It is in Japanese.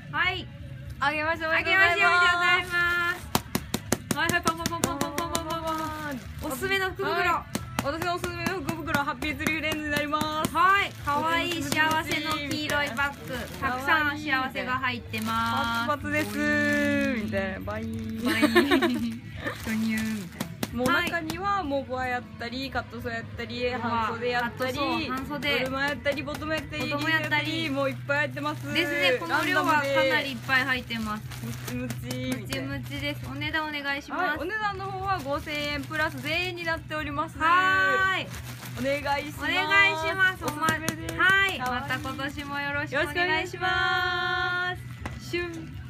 はい。 あげましょう。 あげましょう。おめでとうございます。はいはい、パンパンパンパンパンパンパンパンパン。おすすめの福袋。 私のおすすめの福袋はハッピーツリーレンズになります。 はい。可愛い幸せの黄色いバッグ。たくさん幸せが入ってます。 パツパツです。みたいな。バイ。 バイ。巨乳みたいな。 もう中にはモコアやったりカットソーやったり半袖やったりドルマやったりボトムやったりもういっぱい入ってますですね。この量はかなりいっぱい入ってます。 ムチムチムチです。お値段お願いします。 お値段の方は5000円プラス税になっております。 はい、 お願いします。 お願いします。はい、また今年もよろしくお願いします。